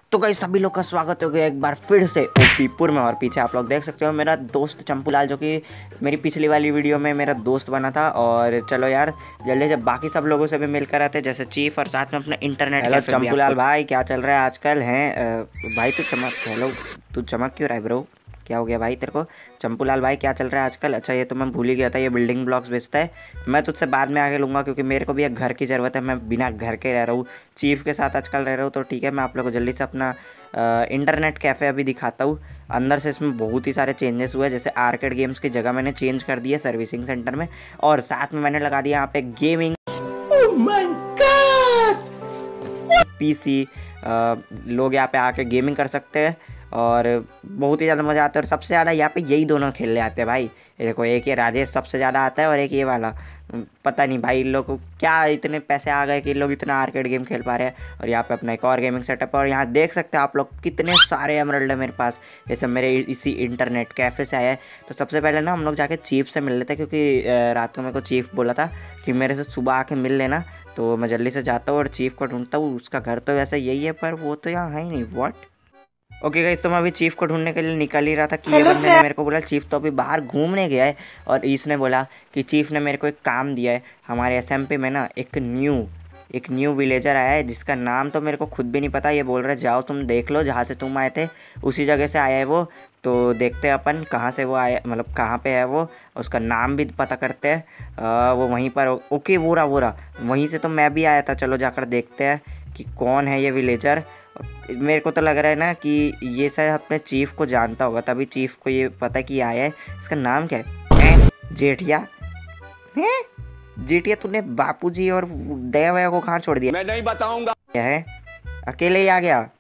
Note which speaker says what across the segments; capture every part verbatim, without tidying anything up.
Speaker 1: तो गाइस सभी लोग का स्वागत हो गया एक बार फिर से ओपीपुर में। और पीछे आप लोग देख सकते हो मेरा दोस्त चंपूलाल, जो कि मेरी पिछली वाली वीडियो में मेरा दोस्त बना था। और चलो यार जल्दी से बाकी सब लोगों से भी मिलकर आते जैसे चीफ और साथ में अपना इंटरनेट। हेलो चंपूलाल भाई, क्या चल रहा है आजकल? हैं भाई तू चमक, हेलो तू चमक क्यों रहा है ब्रो? क्या हो गया भाई तेरे को? चंपूलाल भाई क्या चल रहा है आजकल? अच्छा ये तो मैं भूल ही गया था, ये बिल्डिंग ब्लॉक्स बेचता है। मैं तुझसे बाद में आगे लूँगा क्योंकि मेरे को भी एक घर की ज़रूरत है। मैं बिना घर के रह रहा हूँ, चीफ के साथ आजकल रह रहा हूँ। तो ठीक है, मैं आप लोगों को जल्दी से अपना इंटरनेट कैफ़े अभी दिखाता हूँ। अंदर से इसमें बहुत ही सारे चेंजेस हुए, जैसे आर्केड गेम्स की जगह मैंने चेंज कर दी है सर्विसिंग सेंटर में, और साथ में मैंने लगा दिया यहाँ पे गेमिंग पीसी। लोग यहाँ पे आके गेमिंग कर सकते हैं और बहुत ही ज़्यादा मज़ा आता है। और सबसे ज़्यादा यहाँ पे यही दोनों खेलने आते हैं भाई। ये देखो, एक ये राजेश सबसे ज़्यादा आता है और एक ये वाला। पता नहीं भाई इन लोग को क्या इतने पैसे आ गए कि लोग इतना आर्केड गेम खेल पा रहे हैं। और यहाँ पे अपना एक और गेमिंग सेटअप है। और यहाँ देख सकते हैं आप लोग कितने सारे एमराल्ड है मेरे पास। ये सब मेरे इसी इंटरनेट कैफ़े से आया है। तो सबसे पहले ना हम लोग जाके चीफ से मिल लेते हैं, क्योंकि रात को मेरे को चीफ बोला था कि मेरे से सुबह आके मिल लेना। तो मैं जल्दी से जाता हूँ और चीफ को ढूंढता हूँ। उसका घर तो वैसे यही है पर वो तो यहाँ है ही नहीं। व्हाट? ओके गाइस, तो मैं अभी चीफ को ढूंढने के लिए निकल ही रहा था कि ये बंदे ने मेरे को बोला चीफ तो अभी बाहर घूमने गया है। और इसने बोला कि चीफ ने मेरे को एक काम दिया है। हमारे एसएमपी में ना एक न्यू एक न्यू विलेजर आया है जिसका नाम तो मेरे को खुद भी नहीं पता। ये बोल रहे जाओ तुम देख लो, जहाँ से तुम आए थे उसी जगह से आया है वो। तो देखते हैं अपन कहाँ से वो आया, मतलब कहाँ पे है वो, उसका नाम भी पता करते हैं। वो वहीं पर, ओके वोरा वोरा वहीं से तो मैं भी आया था। चलो जाकर देखते हैं कि कौन है ये विलेजर। मेरे को तो लग रहा है ना कि ये शायद अपने चीफ को जानता होगा, तभी चीफ को ये पता कि आया है। इसका नाम क्या है? जेठिया है? जेठिया तूने बापूजी और दया वया को कहाँ छोड़ दिया?
Speaker 2: मैं नहीं बताऊंगा।
Speaker 1: क्या है, अकेले ही आ गया?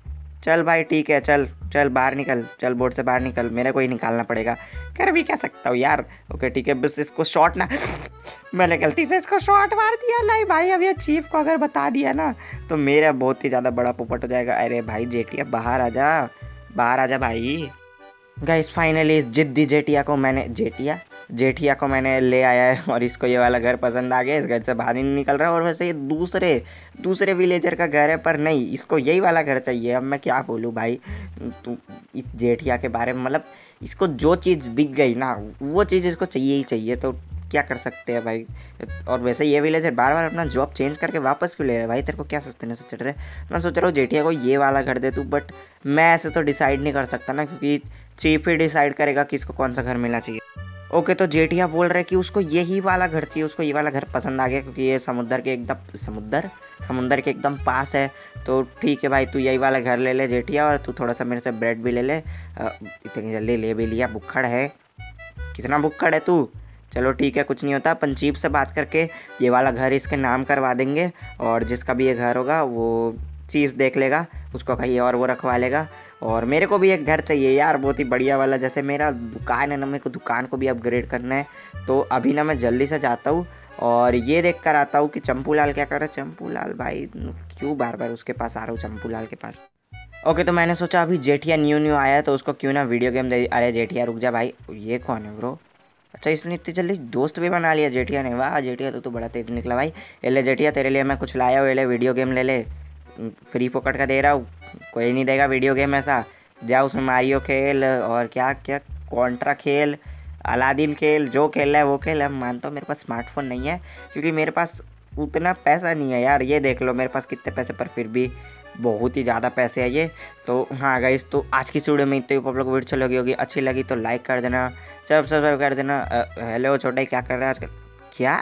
Speaker 1: चल भाई ठीक है, चल चल बाहर निकल, चल बोर्ड से बाहर निकल, मेरे को ही निकालना पड़ेगा। कर भी क्या सकता हूँ यार। ओके ठीक है, बस इसको शॉट ना मैंने गलती से इसको शॉट मार दिया। नहीं भाई, अब ये चीफ को अगर बता दिया ना तो मेरा बहुत ही ज़्यादा बड़ा पोपट हो जाएगा। अरे भाई जेठिया बाहर आ जा, बाहर आ जा भाई। गाइस फाइनली इस जिद्दी जेठिया को मैंने जेठिया जेठिया को मैंने ले आया है। और इसको ये वाला घर पसंद आ गया, इस घर से बाहर ही नहीं निकल रहा है। और वैसे ये दूसरे दूसरे विलेजर का घर है, पर नहीं, इसको यही वाला घर चाहिए। अब मैं क्या बोलूँ भाई तू इस जेठिया के बारे में, मतलब इसको जो चीज़ दिख गई ना वो चीज़ इसको चाहिए ही चाहिए। तो क्या कर सकते हैं भाई। और वैसे ये विलेजर बार बार अपना जॉब चेंज करके वापस क्यों ले रहा है भाई? तेरे को क्या सस्ते में से चढ़ रहे हैं? मैं सोच रहा हूँ जेठिया को ये वाला घर दे दूँ, बट मैं ऐसे तो डिसाइड नहीं कर सकता ना, क्योंकि चीफ ही डिसाइड करेगा कि इसको कौन सा घर मिलना चाहिए। ओके तो जेठिया बोल रहे कि उसको यही वाला घर चाहिए, उसको ये वाला घर पसंद आ गया क्योंकि ये समुद्र के एकदम समुद्र समुद्र के एकदम पास है। तो ठीक है भाई, तू यही वाला घर ले ले जेठिया, और तू थोड़ा सा मेरे से ब्रेड भी ले ले। इतनी जल्दी ले भी लिया, भुक्खड़ है, कितना भुक्खड़ है तू। चलो ठीक है, कुछ नहीं होता, अपन चीफ से बात करके ये वाला घर इसके नाम करवा देंगे। और जिसका भी ये घर होगा वो चीफ देख लेगा, उसको कहीं और वो रखवा लेगा। और मेरे को भी एक घर चाहिए यार, बहुत ही बढ़िया वाला। जैसे मेरा दुकान है ना, मेरे को दुकान को भी अपग्रेड करना है। तो अभी ना मैं जल्दी से जाता हूँ और ये देख कर आता हूँ कि चंपूलाल क्या कर रहा है। चंपूलाल भाई क्यों बार बार उसके पास आ रहा हूँ, चंपूलाल के पास। ओके तो मैंने सोचा अभी जेठिया न्यू न्यू आया है तो उसको क्यों ना वीडियो गेम दे। अरे जेठिया रुक जा भाई, ये कौन है ब्रो? अच्छा इसने इतनी जल्दी दोस्त भी बना लिया जेठिया ने। वाह जेठिया तो, तो बड़ा तेज निकला भाई। ये ले जेठिया, तेरे लिए मैं कुछ लाया हूँ, ये ले वीडियो गेम ले ले, फ्री फोकट का दे रहा हूँ, कोई नहीं देगा वीडियो गेम ऐसा। जा उसमें मारियो खेल और क्या क्या कॉन्ट्रा खेल, अलादीन खेल, जो खेल रहा है वो खेल। हम मानता हूँ मेरे पास स्मार्टफोन नहीं है क्योंकि मेरे पास उतना पैसा नहीं है यार। ये देख लो मेरे पास कितने पैसे, पर फिर भी बहुत ही ज़्यादा पैसे है ये। तो हाँ गाइस, तो आज की वीडियो में इतने आप लोग को वीडियो लगी होगी, अच्छी लगी तो लाइक कर देना, सब्सक्राइब कर देना। हेलो छोटा क्या कर रहा है आजकल? क्या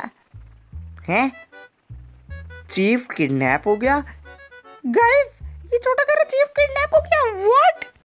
Speaker 1: है? चीफ किडनैप हो गया गाइस, ये छोटा कर रहा, चीफ किडनैप हो गया। व्हाट?